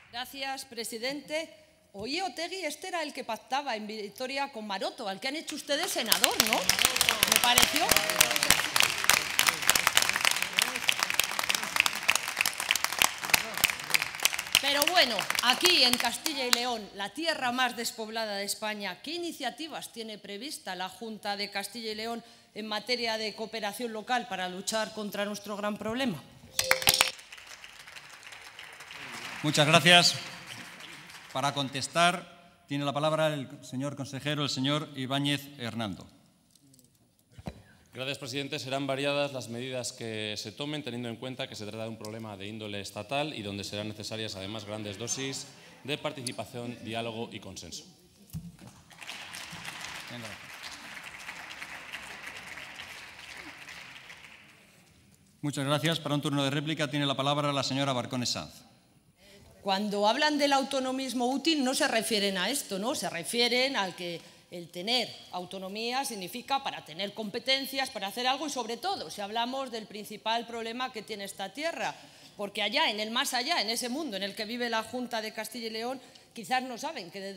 Gracias, presidente. Oye, Otegi, este era el que pactaba en Vitoria con Maroto, al que han hecho ustedes senador, ¿no? Me pareció. Pero bueno, aquí en Castilla y León, la tierra más despoblada de España, ¿qué iniciativas tiene prevista la Junta de Castilla y León en materia de cooperación local para luchar contra nuestro gran problema? Muchas gracias. Para contestar, tiene la palabra el señor consejero, el señor Ibáñez Hernando. Gracias, presidente. Serán variadas las medidas que se tomen, teniendo en cuenta que se trata de un problema de índole estatal y donde serán necesarias, además, grandes dosis de participación, diálogo y consenso. Muchas gracias. Para un turno de réplica tiene la palabra la señora Barcone Sanz. Cuando hablan del autonomismo útil no se refieren a esto, ¿no? Se refieren al que el tener autonomía significa para tener competencias, para hacer algo y sobre todo si hablamos del principal problema que tiene esta tierra, porque allá, en el más allá, en ese mundo en el que vive la Junta de Castilla y León, quizás no saben que de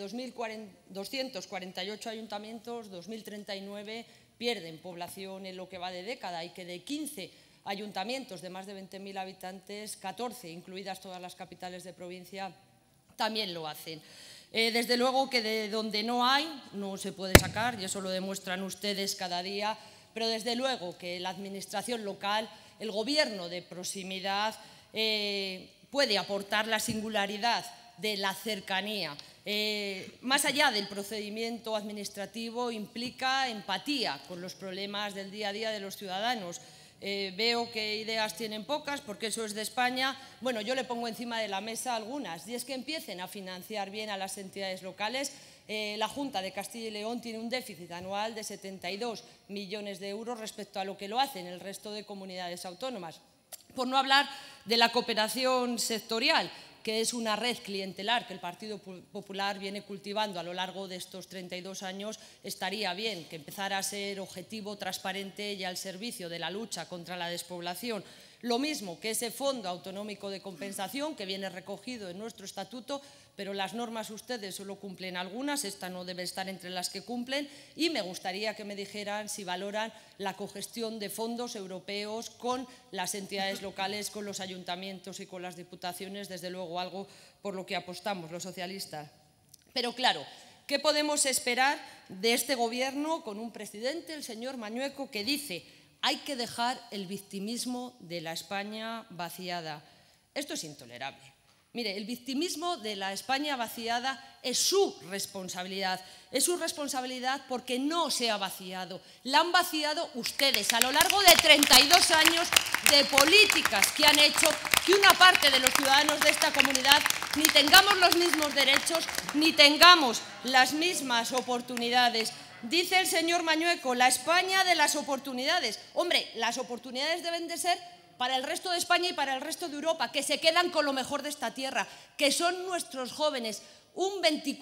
248 ayuntamientos, 2039 pierden población en lo que va de década y que de 15 ayuntamientos de más de 20.000 habitantes, 14, incluidas todas las capitales de provincia, también lo hacen. Desde luego que de donde no hay, no se puede sacar, y eso lo demuestran ustedes cada día, pero desde luego que la administración local, el gobierno de proximidad, puede aportar la singularidad de la cercanía. Más allá del procedimiento administrativo, implica empatía con los problemas del día a día de los ciudadanos. Veo que ideas tienen pocas, porque eso es de España. Bueno, yo le pongo encima de la mesa algunas, y es que empiecen a financiar bien a las entidades locales. La Junta de Castilla y León tiene un déficit anual de 72 millones de euros respecto a lo que lo hacen el resto de comunidades autónomas. Por no hablar de la cooperación sectorial, que es una red clientelar que el Partido Popular viene cultivando a lo largo de estos 32 años, estaría bien que empezara a ser objetivo, transparente y al servicio de la lucha contra la despoblación. Lo mismo que ese Fondo Autonómico de Compensación que viene recogido en nuestro estatuto, pero las normas ustedes solo cumplen algunas, esta no debe estar entre las que cumplen, y me gustaría que me dijeran si valoran la cogestión de fondos europeos con las entidades locales, con los ayuntamientos y con las diputaciones, desde luego algo por lo que apostamos los socialistas. Pero claro, ¿qué podemos esperar de este gobierno con un presidente, el señor Mañueco, que dice: hay que dejar el victimismo de la España vaciada? Esto es intolerable. Mire, el victimismo de la España vaciada es su responsabilidad. Es su responsabilidad porque no se ha vaciado. La han vaciado ustedes a lo largo de 32 años de políticas que han hecho que una parte de los ciudadanos de esta comunidad ni tengamos los mismos derechos ni tengamos las mismas oportunidades. Dice el señor Mañueco, la España de las oportunidades. Hombre, las oportunidades deben de ser para el resto de España y para el resto de Europa, que se quedan con lo mejor de esta tierra, que son nuestros jóvenes, un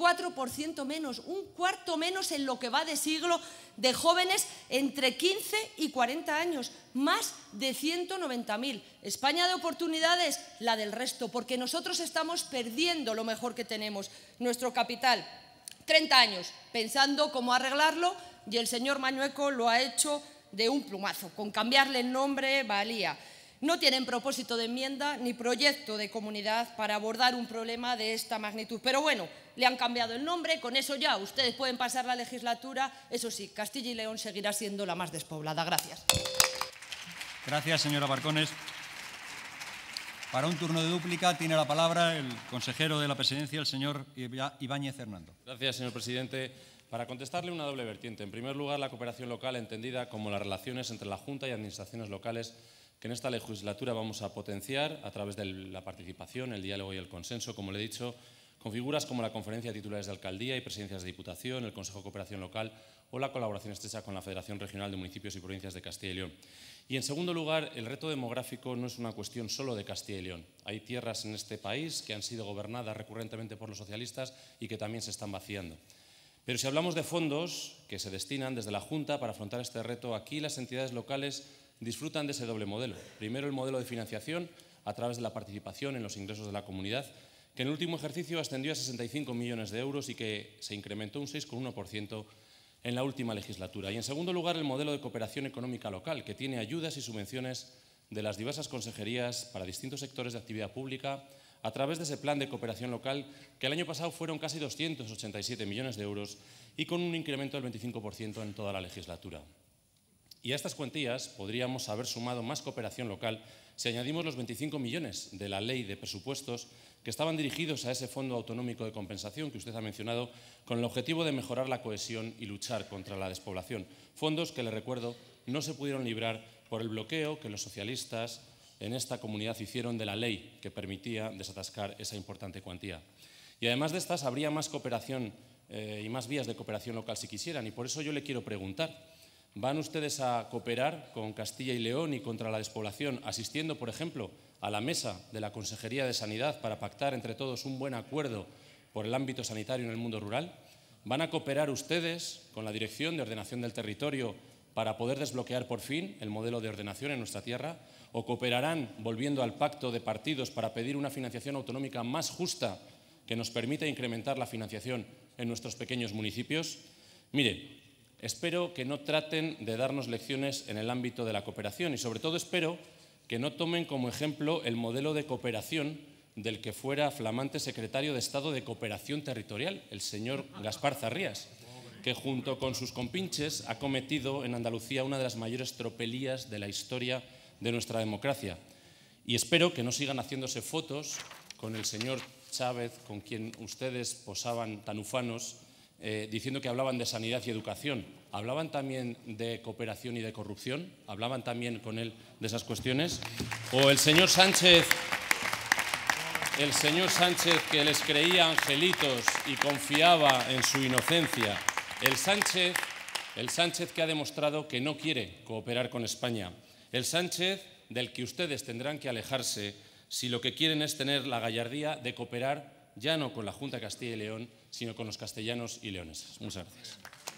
24% menos, un cuarto menos en lo que va de siglo de jóvenes entre 15 y 40 años, más de 190.000. España de oportunidades, la del resto, porque nosotros estamos perdiendo lo mejor que tenemos, nuestro capital. 30 años pensando cómo arreglarlo y el señor Mañueco lo ha hecho de un plumazo, con cambiarle el nombre valía. No tienen propósito de enmienda ni proyecto de comunidad para abordar un problema de esta magnitud. Pero bueno, le han cambiado el nombre, con eso ya ustedes pueden pasar la legislatura. Eso sí, Castilla y León seguirá siendo la más despoblada. Gracias. Gracias, señora Barcones. Para un turno de dúplica tiene la palabra el consejero de la Presidencia, el señor Ibáñez Hernando. Gracias, señor presidente. Para contestarle, una doble vertiente. En primer lugar, la cooperación local entendida como las relaciones entre la Junta y administraciones locales, que en esta legislatura vamos a potenciar a través de la participación, el diálogo y el consenso, como le he dicho, con figuras como la Conferencia de Titulares de Alcaldía y Presidencias de Diputación, el Consejo de Cooperación Local o la colaboración estrecha con la Federación Regional de Municipios y Provincias de Castilla y León. Y, en segundo lugar, el reto demográfico no es una cuestión solo de Castilla y León. Hay tierras en este país que han sido gobernadas recurrentemente por los socialistas y que también se están vaciando. Pero si hablamos de fondos que se destinan desde la Junta para afrontar este reto, aquí las entidades locales disfrutan de ese doble modelo. Primero, el modelo de financiación a través de la participación en los ingresos de la comunidad, que en el último ejercicio ascendió a 65 millones de euros y que se incrementó un 6,1% en la última legislatura. Y en segundo lugar, el modelo de cooperación económica local, que tiene ayudas y subvenciones de las diversas consejerías para distintos sectores de actividad pública a través de ese plan de cooperación local, que el año pasado fueron casi 287 millones de euros y con un incremento del 25% en toda la legislatura. Y a estas cuantías podríamos haber sumado más cooperación local si añadimos los 25 millones de la Ley de Presupuestos que estaban dirigidos a ese Fondo Autonómico de Compensación que usted ha mencionado, con el objetivo de mejorar la cohesión y luchar contra la despoblación. Fondos que, le recuerdo, no se pudieron librar por el bloqueo que los socialistas en esta comunidad hicieron de la ley que permitía desatascar esa importante cuantía. Y además de estas, habría más cooperación y más vías de cooperación local si quisieran. Y por eso yo le quiero preguntar, ¿van ustedes a cooperar con Castilla y León y contra la despoblación, asistiendo, por ejemplo, a la mesa de la Consejería de Sanidad para pactar entre todos un buen acuerdo por el ámbito sanitario en el mundo rural? ¿Van a cooperar ustedes con la Dirección de Ordenación del Territorio para poder desbloquear por fin el modelo de ordenación en nuestra tierra? ¿O cooperarán volviendo al pacto de partidos para pedir una financiación autonómica más justa que nos permita incrementar la financiación en nuestros pequeños municipios? Mire, espero que no traten de darnos lecciones en el ámbito de la cooperación y, sobre todo, espero que no tomen como ejemplo el modelo de cooperación del que fuera flamante secretario de Estado de Cooperación Territorial, el señor Gaspar Zarrías, que junto con sus compinches ha cometido en Andalucía una de las mayores tropelías de la historia de nuestra democracia. Y espero que no sigan haciéndose fotos con el señor Chávez, con quien ustedes posaban tan ufanos, diciendo que hablaban de sanidad y educación. ¿Hablaban también de cooperación y de corrupción? ¿Hablaban también con él de esas cuestiones? ¿O el señor Sánchez, que les creía angelitos y confiaba en su inocencia? El Sánchez que ha demostrado que no quiere cooperar con España. El Sánchez del que ustedes tendrán que alejarse si lo que quieren es tener la gallardía de cooperar ya no con la Junta de Castilla y León, sino con los castellanos y leoneses. Muchas gracias.